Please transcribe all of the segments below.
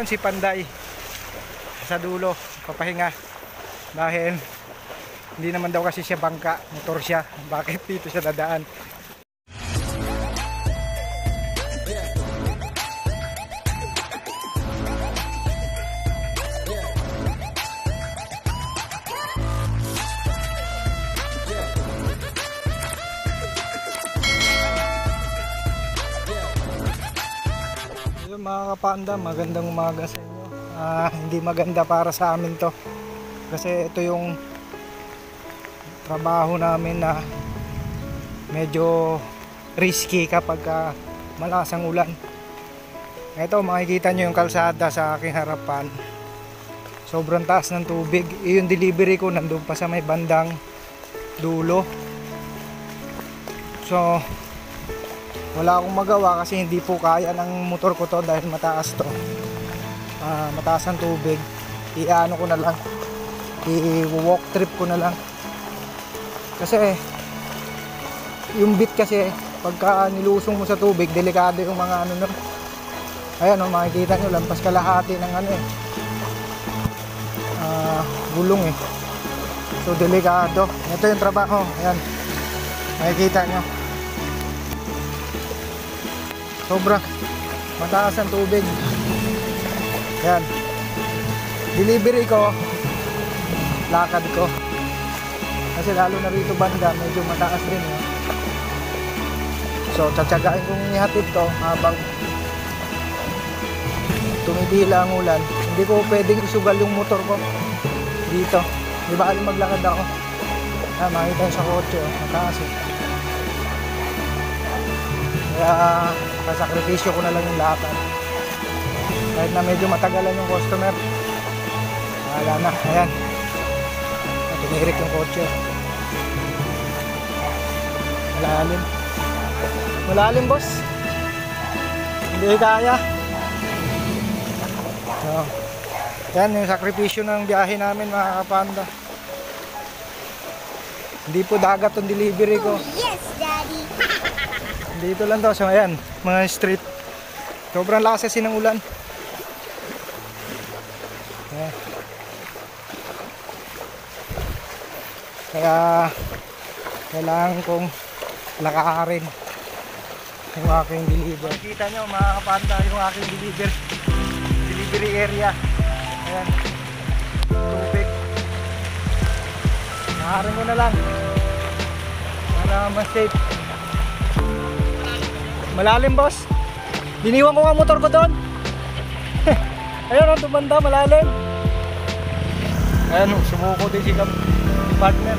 Ngayon si Panday sa dulo, papahinga. Dahil hindi naman daw kasi siya bangka, motor siya. Bakit dito siya dadaan? Mga kapanda, magandang umaga sa inyo. Hindi maganda para sa amin to kasi ito yung trabaho namin na medyo risky kapag malakas ang ulan. Ito, makikita nyo yung kalsada sa aking harapan, sobrang taas ng tubig. Yung delivery ko nandun pa sa may bandang dulo, so wala akong magawa kasi hindi po kaya ng motor ko to dahil mataas to. Mataas ang tubig. I-ano ko na lang, i-walk trip ko na lang. Kasi yung bit kasi pagka nilusong mo sa tubig, delikado yung mga ano na. Ayan o, makikita nyo, lampas kalahati ng ano gulong eh. So delikado. Ito yung trabaho. Ayan, makikita nyo, sobra mataas ang tubig. Yan, delivery ko, lakad ko kasi lalo na rito banda medyo mataas din eh. So tsatsagain kong ihatid to habang tumigila ang ulan. Hindi ko pwedeng isugal yung motor ko dito, di ba alam maglakad ako. Makita sa kotse mataas eh. Kaya kasakripisyo ko na lang yung lakad. Kahit na medyo matagalan yung customer, wala na. Ayan, tinirik yung kotse. Malalim. Malalim boss, hindi kaya. So, yan yung sakripisyo ng biyahe namin mga kapanda. Hindi po dagat yung delivery ko. Yes, Daddy. Dito lang daw, so ayan, mga street. Sobrang lakas kasi ng ulan. Ayan. Kaya kailangan kong lakarin yung aking deliver. Kita nyo mga kapanda yung aking delivery area. Ayan, tubig. Lakarin ko na lang para mas safe. Malalim boss, biniwan ko nga motor ko doon. Ayun, tumanda, malalim. Ayan, sumuko din si partner.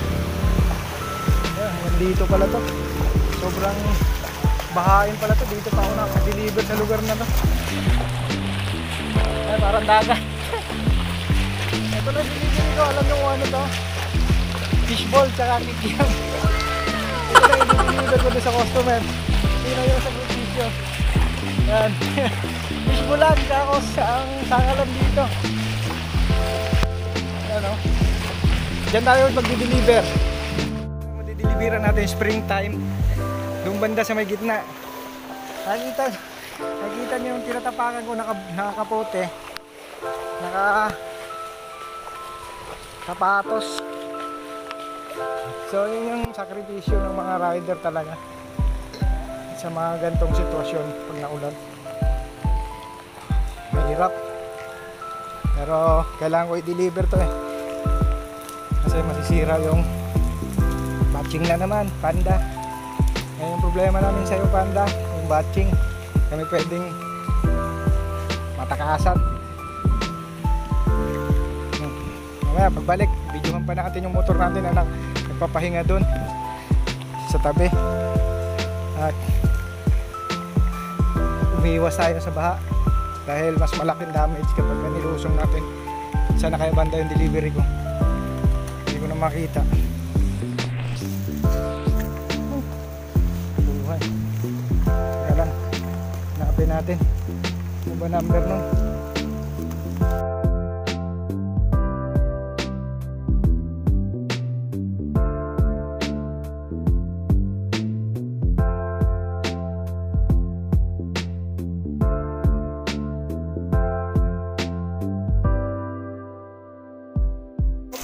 Ayan, dito pala to, sobrang bahain pala to. Dito pa ako nakadeliver sa lugar na to. Ayan, parang dagat. Ito na delivery ko, alam nyo kung ano to, fishball tsaka kikiam. Ito na yung deliver ko doon sa customer. Sino yung sakripisyo. Yan. Fishbulan ako ang sangalan dito. Yan o. Diyan tayo magdi-deliver. Magdi-deliveran natin springtime. Doon banda sa may gitna. Nakita niyo yung tinatapakan ko, nakapote, nakasapatos. So yun yung sakripisyo ng mga rider talaga sa mga gantong sitwasyon pag naulan. Mahirap, pero kailangan ko i-deliver to eh, kasi masisira yung batching na naman, Panda. Yan yung problema namin sa iyo, Panda, yung batching. Kami pwedeng matakasan. Mamaya pagbalik, videohan pa natin yung motor natin na nagpapahinga doon sa tabi. At umiiwas tayo sa baha dahil mas malaking damage kapag nilusong natin. Sana kaya banda yung delivery ko, hindi ko na makita. Buhay. Kaya lang, hanapin natin ano ba number nun.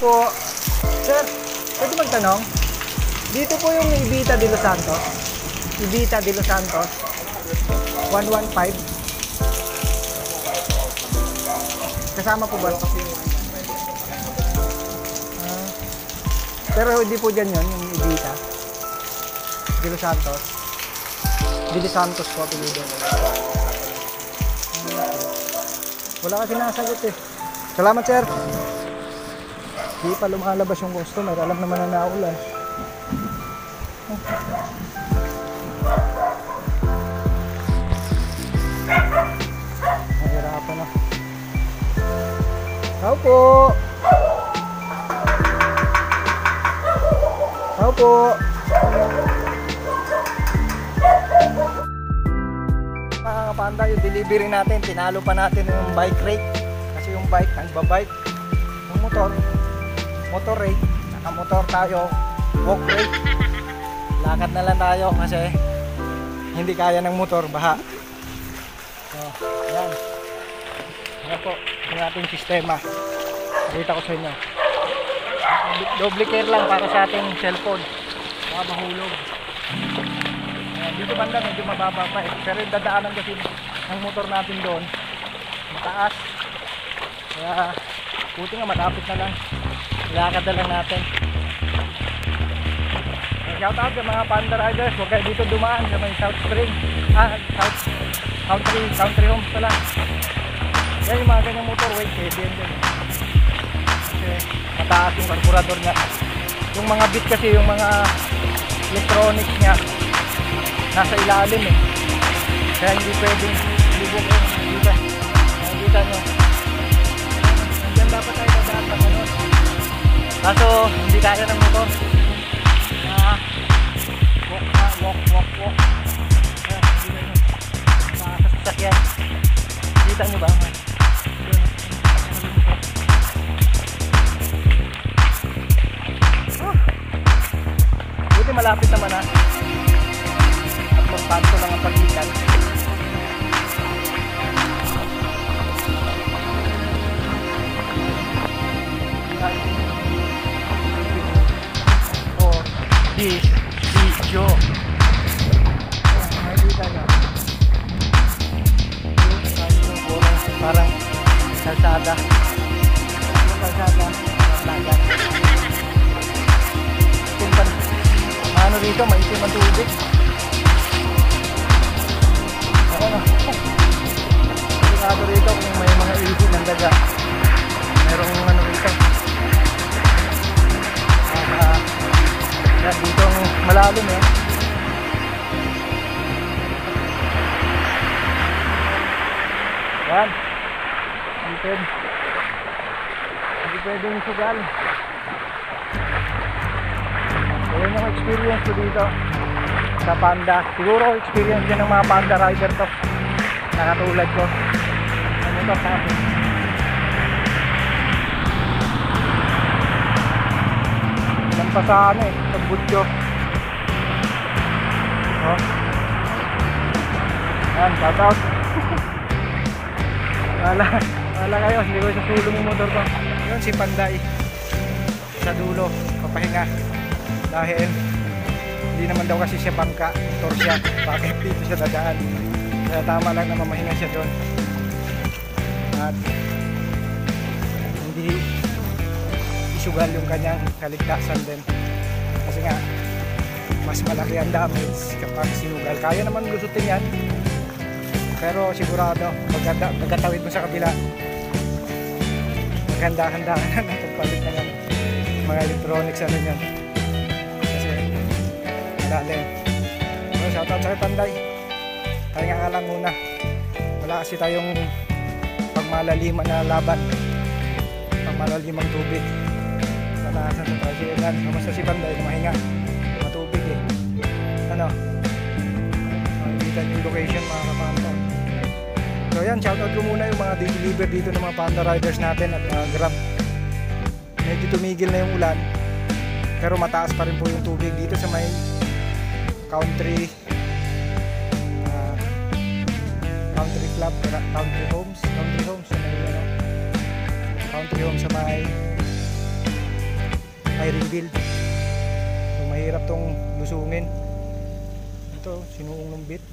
po. Sir, pwede magtanong? Dito po yung Ibita de Los Santos. Ibita de Los Santos. 115. Kasama po ba? Pero hindi po dyan yun, yung Ibita de Los Santos. De Los Santos po, apelido. Wala kasi nasagot eh. Salamat, sir. Hindi pa lumalabas yung customer. Alam naman na naulan. Nahirapan na. Tao po. Tao po. Mga kapanda, yung delivery natin, tinalo pa natin yung bike rate. Kasi yung bike, nagbabike. Yung motor rate, nakamotor tayo, walk rate. Lakad na lang tayo kasi hindi kaya ng motor, baha. So, yan. Yan po, yung ating sistema. Nakita ko sa inyo. Double care lang para sa ating cellphone. Baka mahulog. Dito banda medyo mababa pa eh. Pero yung dadaanan kasi ng motor natin doon mataas. Kaya buti nga malapit na lang. Ilakad na lang natin. Shout out sa mga Panda Riders. Huwag kayo dito dumaan sa may South Spring. Country Homes pala. Yan yung mga ganyang motor. Wait, KBM din. Kasi mataas yung carburetor niya. Yung mga bit kasi, yung mga electronics niya nasa ilalim eh. Kaya hindi pwedeng libog eh. Nakikita nyo. Nandiyan dapat tayo dadaan pa ganun. Kaso hindi kaya ng motor. Walk. Ayan, hindi na yun. Sasakyan. Kita nyo ba? Buti malapit naman ha. Tatlong kanto lang ang pagitan. For this video. Nakikita nyo. Parang kalsada. Yung kalsada, dagat. Ano dito, maitim ang tubig. Ano? Sigurado rito kung may mga ihi ng daga. Merong ano rito. Yan, dito malalim eh. Yan. Hindi pwedeng sugal. So yun yung experience ko dito sa Panda. Siguro experience din ng mga Panda rider to. Nakatulad ko. Ano to sa akin? Lampas sa ano eh, sa Butyo. Oh. Yan, shout out. Wala kayo, hindi ko isasulong yung motor ko. Yun si Panday sa dulo, papahinga. Dahil hindi naman daw kasi siya bangka, motor siya, bakit dito siya dadaan. Kaya tama lang na mamahinga siya doon. At hindi isugal yung kanyang kaligtasan din. Kasi nga, mas malaki ang damage kapag sinugal. Kaya naman lusutin yan. Pero sigurado, pagkatawid mo sa kabila, maghanda-handaan na ng pagpalit na ng mga electronics ano yan. Dali. So, shoutout sa Panday. Tayo nga lang muna. Wala kasi tayong pagmalaliman na laban. Pagmalalimang tubig. Panaasan sa tragedian. Kamusta si Panday? Mahinga. Matubig eh. Ano? Makikita yung location mga kapanta. So yan, shoutout ko muna yung mga deliver dito ng mga Panda Riders natin at Grab. Medyo tumigil na yung ulan. Pero mataas pa rin po yung tubig dito sa may country club, country homes sa may country home sa may iron build. So mahirap tong lusungin. Ito, sinuong ng bit.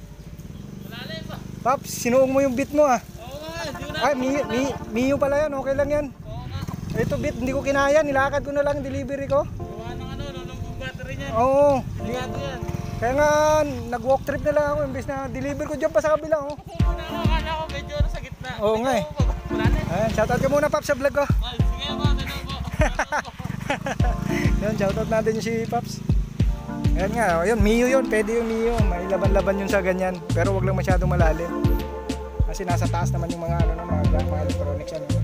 Paps, sinuong mo yung bit mo ah. Ay, Mio pala yan, okay lang yan. Ito bit, hindi ko kinaya, nilakad ko na lang delivery ko. Gawa ng nung battery niya. Oo. Ligado yan. Kaya nga, nag-walk trip na lang ako, imbes na deliver ko dyan pa sa kabila. Oh. Akala ko medyo sa gitna. Oo nga eh. Ayan, shoutout ka muna Paps sa vlog ko. Ay, sige po, tanong po. Yan, shoutout natin yung si Paps. Ayan nga, yun, Mio yun, pwede yung Mio. May laban-laban yun sa ganyan, pero wag lang masyadong malalim. Kasi nasa taas naman yung mga mga electronics yan.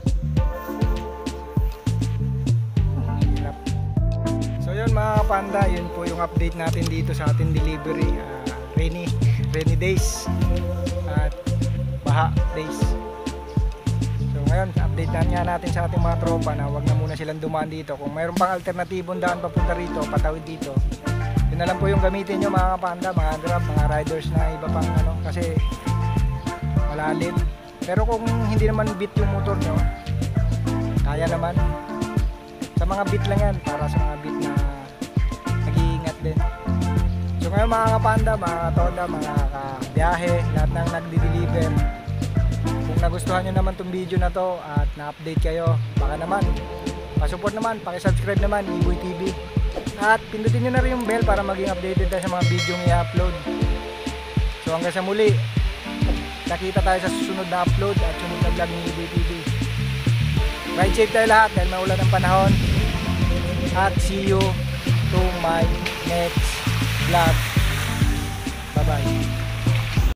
So yun mga panda, yun po yung update natin dito sa ating delivery. Rainy days at baha days. So ngayon, update nga natin sa ating mga tropa na wag na muna silang dumaan dito. Kung mayroon pang alternatibong daan papunta rito, patawid dito, yun na lang po yung gamitin nyo mga panda, mga grab, mga riders na iba pang kasi malalim. Pero kung hindi naman bit yung motor nyo, kaya naman. Sa mga bit lang yan, para sa mga bit na nag-iingat din. So ngayon mga kapanda, mga katoda, mga kabiyahe, lahat ng nagdi-deliver, kung nagustuhan nyo naman tong video na to at na-update kayo, baka naman pa-support naman, paki-subscribe naman, Iboy TV. At pindutin nyo na rin yung bell para maging updated tayo sa mga video ng i-upload. So hanggang sa muli, nakita tayo sa susunod na upload at sunod na vlog ng Iboy TV. Ride safe tayo lahat dahil maulan ng panahon. At see you to my next vlog. Bye bye.